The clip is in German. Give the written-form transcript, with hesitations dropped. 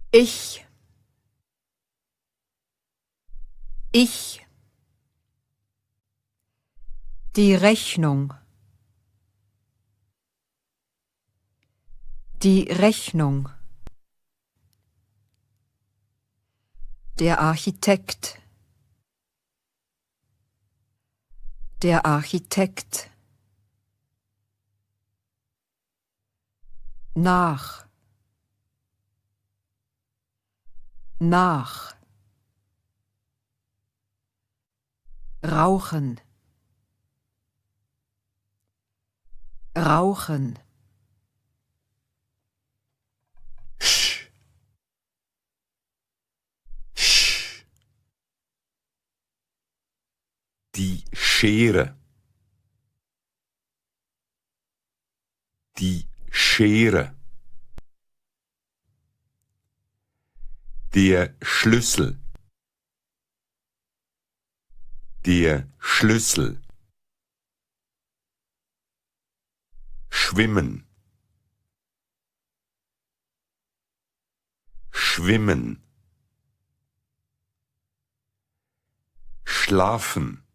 Ich, die Rechnung, der Architekt, nach, rauchen, sch, sch. Die Schere, die Schere. Der Schlüssel, schwimmen, schlafen,